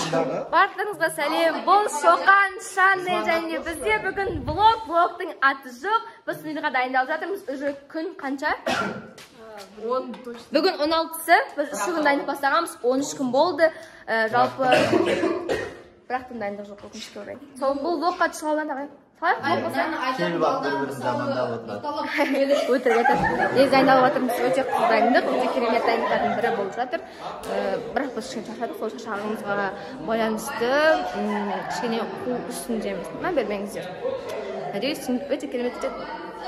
Барлықтарыңызға сәлем. Бұл Шоқан, Шанне және бізде бүгін блогтың аты жоқ. Біз түсіндіға дайындалып жатырмыз. Уже күн қанша? Бүгін 16-сы. Біз 3 күн дайындық бастағанбыз. 13 күн болды. Жалпы бірақтың дайындық жоқ өкінішке орай. Сол бұл блогқа шығудан тағай. Келіп бір-бірін жамандап отырады. Өтірік айтады. Дайындалып жатырмыз. Өте қызық дайындық, өте керемет дайындықтардың бірі болып жатыр. Бірақ біз кішкене шаршадық, сол шаршағымызға байланысты кішкене қу үстіндеміз. Мән бермеңіздер. Надеюсь, өте керемет өтеді.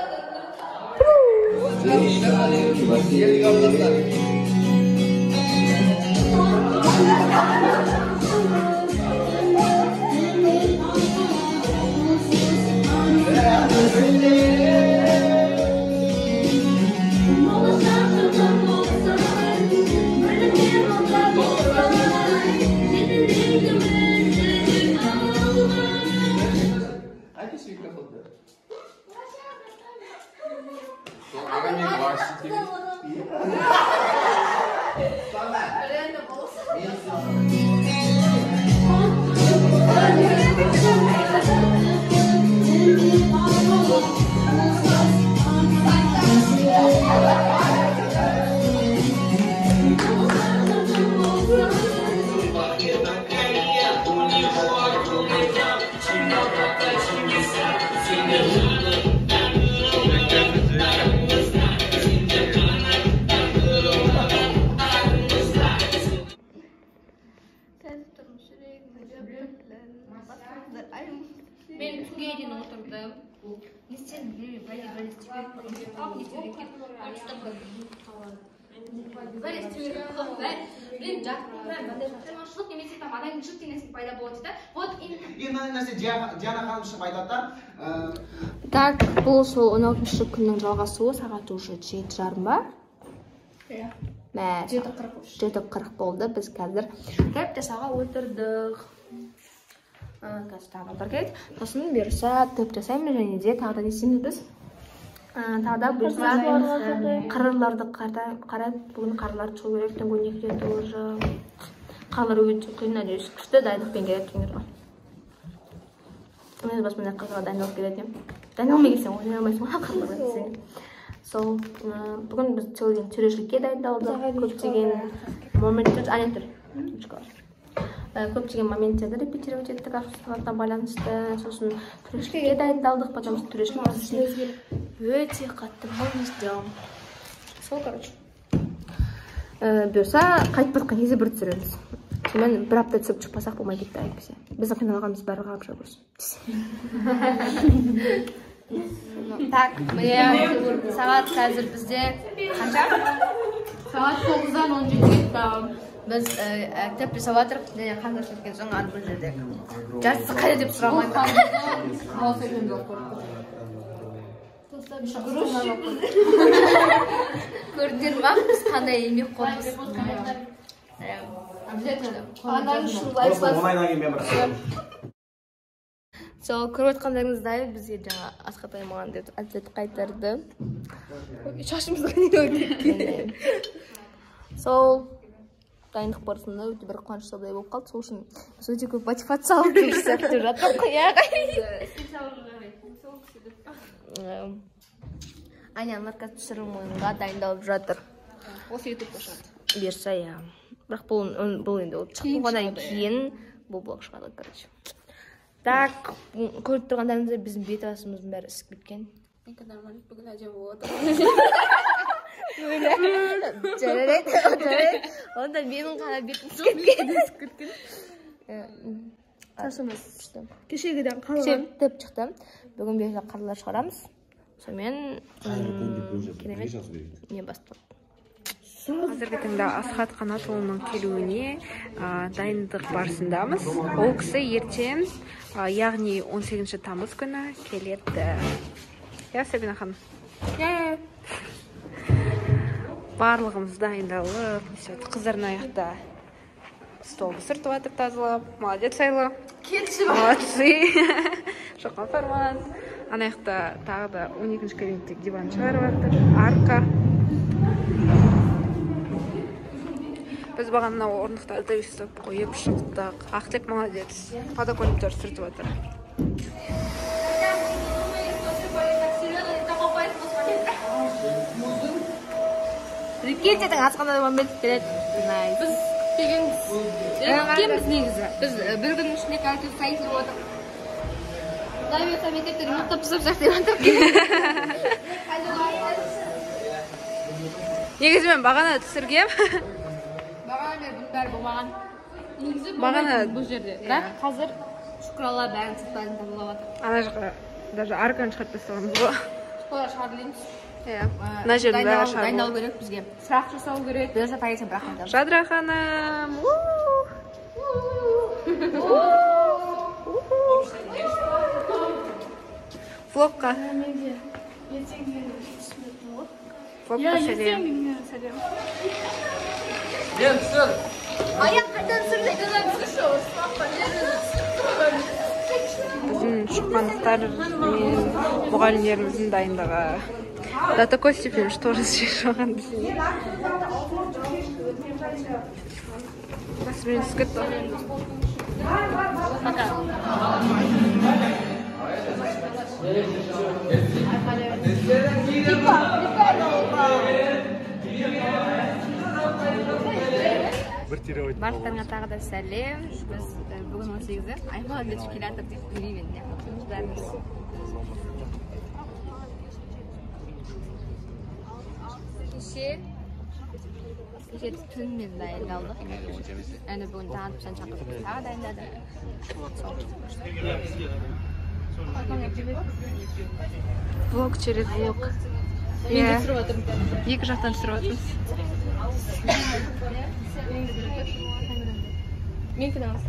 Ben түнге дейін отырдым. Не істедім білмеймін, бәле істеп қалып не істеу керек блин, жақтырмашылық немесе там адамның жүк деген нәрсе пайда болады да. Вот Мынандай нәрсе Диана ханым шығып айтады. Так, бұл сол 16-шы күннің жалғасуы, сағат уже 7:30 ба? Иә. 7:40 болды. Біз қазір рэп жасауға отырдық. Қазір тағы бір келеді. Сосын бұйырса төп жасаймыз және де тағы да не істейміз біз? Тағы да бұйырса қарларды қарап, бүгін қарларды шығу керек, түнгі 2-де тоже. Қарлар өте күн, надеюсь, күшті дайындықпен келеді түнгі. Мен басымда қарға дайындалып келеді. Дайындалмай келсең, ойнай алмайсың ғой қарларға десең. Сол, бүгін біз целый день төрешілікке дайындалдық. Көптеген моменттер, көптеген моменттерді репетировать еттік ақсыздығына байланысты. Сосын төрешілікке дайындалдық, потом төрешілік өте қатты ждем. Сол, короче. Бұйырса, қайтып бұртқан кезде бір түсіреміз. Мен бір апта түсіп шықпасақ болмайды дейді әйтпесе. Біздің қиналғанымыз бәрі қарап жүргіз. Так, міне сағат қазір бізде қанша? Сағат 9-дан 17-ге біз кітап жасап жатырмық, және қандай кеткен соң ары бір жерде. Жартысы қайда деп сұрамайды. Көрдіңдер ма? Біз қандай еңбек қорымыз. Сол, көріп отқандарыңыздай бізге жаңа Асқат Аймаған деп әділет қайтарды. Шашымызға не өтеккен. Сол, дайындық барысында өте бір қуаныш собдай болып қалды. Сол үшін біз өте көп мотивация алып көрсетіп жатыр қояға. Айнанлар қазір түсірілім ойынға дайындалып жатыр. осы ютубта шығады. Бұйырса, иә. Бірақ бұл енді шықпағаннан кейін бұл блог шығады, короче. Так, көріп тұрғандарыңызда біздің бет асымыздың бәрі ісіп кеткен. Нормально, бүгін әдемі болады. Жарайды. Онда менің қана бетім ісіп кеткен. Шашымыз түсті. Кешегіден қарлар төп шықты. Бүгін бұйырса қарлар шығарамыз. Сонымен керемет не басталды. Қазіргі таңда Асхат Қанатұлының келуіне дайындық барысындамыз. Ол кісі ертең, яғни 18 тамыз күні келеді. Я, Сабина ханым? Барлығымыз дайындалып, қыздардың аяқта столды сыртып атып тазалап. Молодец, Айлы. Молодцы. Шоқан Фарман. Ана аяқта тағы да 12-ші кабинеттегі диван шығарып атыр. Арка. Біз бағана орындықтарды үстіп қойып шықтық. Ақтеп молодец. Подоконниктер сүртіп отыр. Рикеттердің асқанда момент келеді. Біз келгенбіз негізі. Біз бір күннің ішінде кәлтіп сайын жүріп отырық. Құдай берса мектепте ремонт тапсырып жақ деп отырық. Негізі мен бағана түсіргем. Бағана бері бұның бәрі болмаған. Негізі Бағана бұл жерде. Бірақ қазір шүкір Алла бәрін сырттарын тазалап жатыр. Ана жаққа даже арканы шығарып тастағанбыз ғой. Школа шығарылаймыз. Иә. Мына жердің бәрі шығарылып. Дайындалу керек бізге. Сұрақ жасау керек. Бұйырса полиция бірақ айтамыз. Жадыра ханым. Влогқа. Влогқа сәлем. Аяқ қайдан сүрді? Біздің шыққандықтар мен мұғалімдеріміздің дайындығы. До такой степени, что же здесь оған десене. Басымен скетто. Барлықтарыңа тағы да сәлем. Біз бүгін 18-і аймақ өтіп келе жатыр деп білмеймін. Бәріміз. Кеше түнмен дайындалдық. Әні бүгін таңғы пішен шақырып тағы дайындадық. Влог через влог. Екі жақтан түсіріп отырмыз. Мен кінамыз.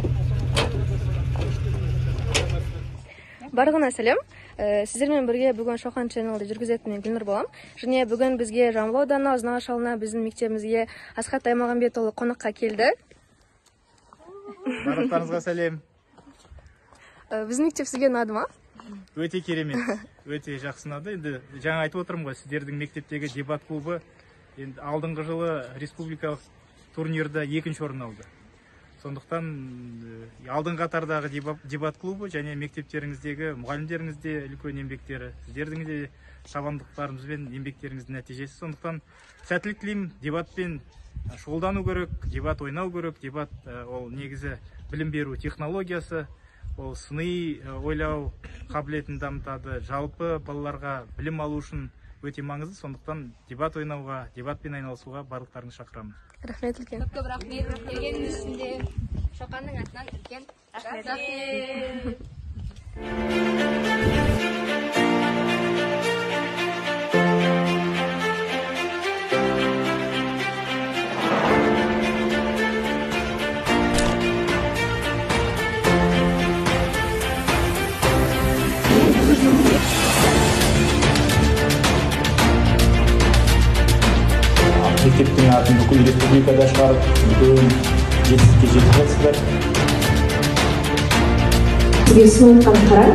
Барығына сәлем. Сіздермен бірге бүгін Шоқан ченелді жүргізетін мен Гүлнұр болам. Және бүгін бізге Жамбыл ауданы Ұзынағаш ауылына біздің мектебімізге Асхат Аймағамбетұлы қонаққа келді. Барлықтарыңызға сәлем. Біздің мектеп сізге ұнады ма? Өте керемет. Өте жақсы ұнады. Енді жаңа айтып отырмын ғой, сіздердің мектептегі дебат клубы енді алдыңғы жылы республикалық турнирда 2-ші орын алды. Сондықтан алдыңғы қатардағы дебат клубы және мектептеріңіздегі мұғалімдеріңізде үлкен еңбектері, сіздердің де шабандықтарыңыз бен еңбектеріңіздің нәтижесі. Сондықтан сәттілік тілеймін. Дебатпен шұғылдану керек, дебат ойнау керек. Дебат ол негізі білім беру технологиясы, ол сыни ойлау қабілетін дамытады. Жалпы балаларға білім алу үшін өте маңызды. Сондықтан дебат ойнауға, дебатпен айналысуға барлықтарыңызды шақырамын. Рахмет үлкен. Көп рахмет. Келгеніңіз үшін де Шоқанның атынан үлкен рахмет. Мектептің атын бүкіл республикада шығарып, үлкен жетістікке жетіп жатсыздар. Сізге сыйлыққа қарай.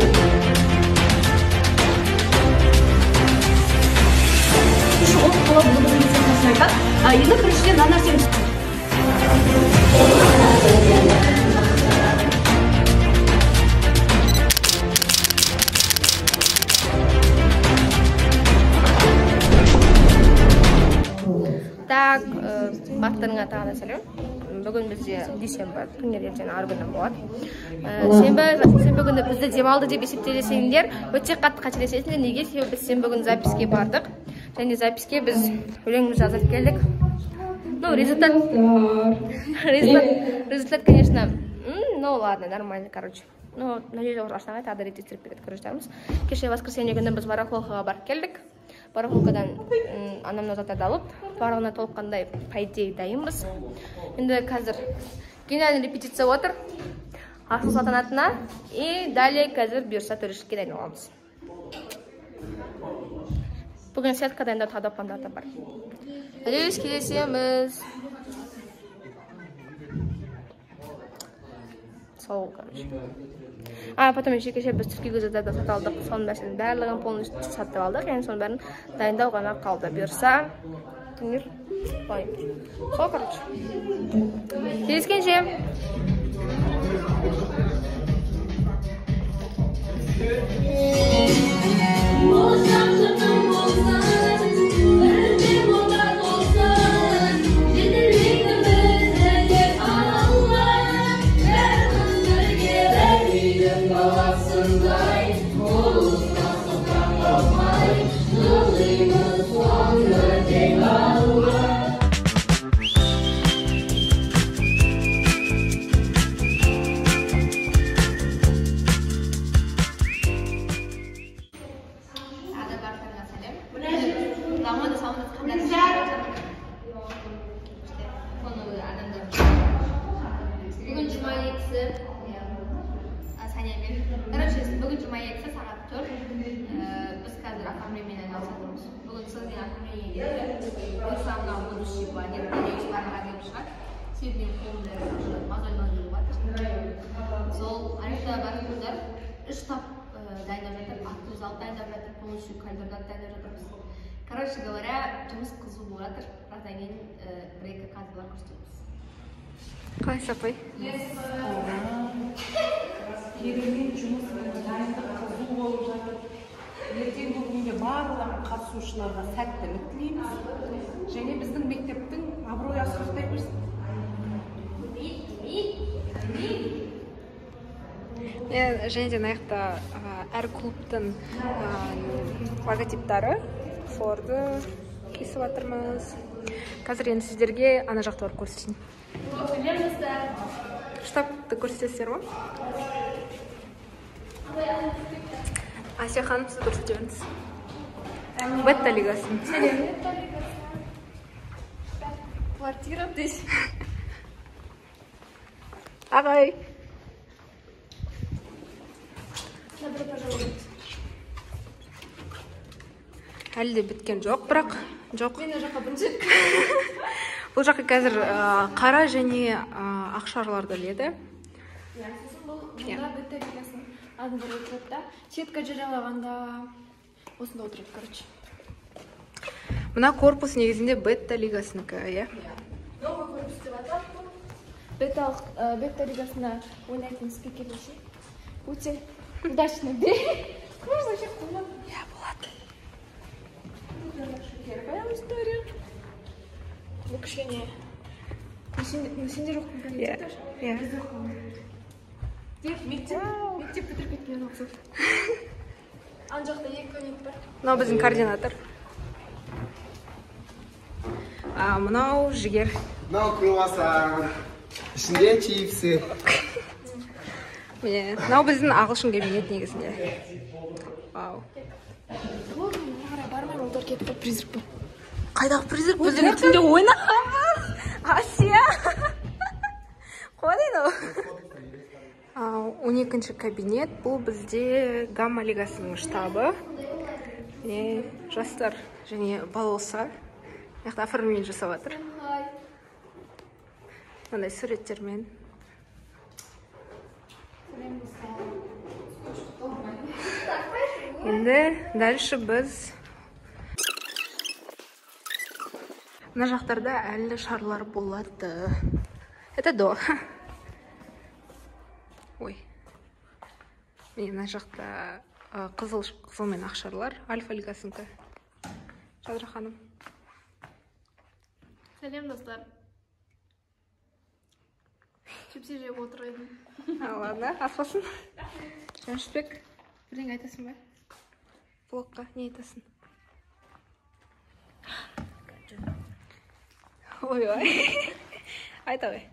Шұғыл қала бұл бизнесін айтады. Енді біріншіден мына нәрсені Так, бақтарыңа тағы да сәлем. Бүгін бізде дүйсенбі, күндер ертең ары күні болады. Сенбі күні бізді демалды деп есептелесеңдер, өте қатты қателесесіңдер. Неге? Себебі біз сенбі күні записке бардық. Және записке біз өлеңімізді жазып келдік. Ну, результат, конечно, ну ладно, нормально, короче. Ну, надеюсь, ашнағай тағы да ретестіріп береді көріштарымыз. Кеше воскресенье күні біз барахолкаға барып келдік. Барахолкадан анамна заттарды алып, барлығына толыққандай по идее дайынбыз. Енді қазір генеральный репетиция отыр. Ашылу салтанатына и далее қазір бұйырса төрешілікке дайындаламыз. Бүгін сетка дайындау тағы да пландар да бар. Надеюсь, келесеміз. Сол, короче. Потом еще кеше біз түркі көзілдерді сатып алдық. Соның бәрін барлығын полностью сатып алдық. Яғни соның бәрін дайындау ғана қалды. Бұйырса, ұмытпаймын. Сол, короче. Кездескенше. Бүгін жұма екісі, Санямен. Короче, бүгін жұма екісі сағат 4. Біз қазір оформлениемен айналысатырмыз. Бүгін сізге оформление рекламна будущий планет. Надеюсь, барлығы әдемі шығады. Себебі қолымда мазойман жүріп жатыр. Сол арифта барыңыздар. 3 тап дайындап жатыр, атту зал дайындап жатыр, полностью кальдердат дайындап жатырмыз. Короче говоря, жұмыс қызу болып жатыр. Біраздан кейін бір-екі кадрлар көрсетеміз. Қалай сапай? Керемет жұмыс дайындық қызу болып жатыр. Ертеңгі күнге барлық қатысушыларға сәттілік тілейміз. Және біздің мектептің абыройы асқақтай берсін. Және де аяқта әр клубтың логотиптары Форды кесіп жатырмыз. Қазір енді сіздерге ана жақты барып көрсетейін. Штабты көрсетесіздер ма? Асия ханым, сіз көрсете беріңіз. Бетта лигасын. Квартира здесь. Ағай. Добро пожаловать. Әлі де біткен жоқ, бірақ жоқ. Мен жаққа бірінші. Бұл жаққа қазір қара және ақшарларды іледі. Сосын бұл мұнда беттерикасын адымдар отырады да. Сетка жариялағанда осында отырады, короче. Мына корпус негізінде бетта лигасынікі, иә? Новый корпус деп аталып. Бетта лигасына ойнайтын спикерлер үшін өте удачный дей. Можно вообще қоймады. Иә, болады. Первая история. Бұл кішкене... Сенде жоқ Иә. Мектеп бітіріп кеткен ұқсап. Ан жақта 2 өнет бар. Мынау біздің координатор. Мынау жігер. Мынау круассан. Ішінде чипсы. Мынау біздің ағылшын кабинет негізінде. Вау. Бармай олдар кетіп қой, призрак бар. Қайдағы призрак? Біздің түнде ойнағанбыз. Асия. Қойдайды. 12-ші кабинет. Бұл бізде Гамма лигасының штабы. Жастар және балалса. Яқта оформление жасап жатыр. Мындай суреттермен. Енді дальше біз мына жақтарда әлі шарлар болады. Это до. Ой. Мына жақта қызылмен ақшарлар. Альфа лигасынкі. Жадыра ханым. Сәлем, достар. Чипсы жеп отыр едім. Ладно, аспасын. Жаншытбек, Бірдеңе айтасың ба? блокқа не айтасың? Ой-ой. Айта ғой.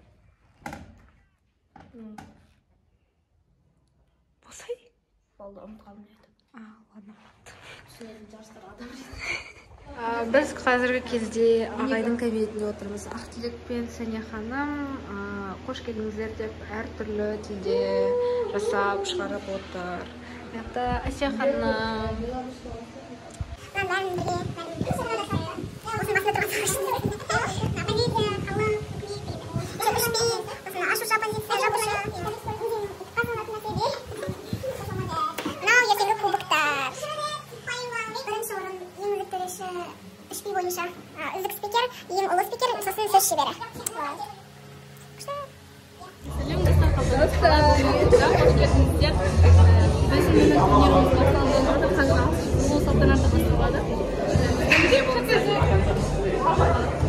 Босай? Болды, ұмытқалым еді. Ладно. Жарыстар адам жеді. Біз қазіргі кезде ағайдың кабинетінде отырмыз. Ақтілек пен Сәния ханым қош келдіңіздер деп әртүрлі тілде жасап шығарып отыр. Яқта Асия ханым. Үздік спикер, ең ұлы спикер Қазір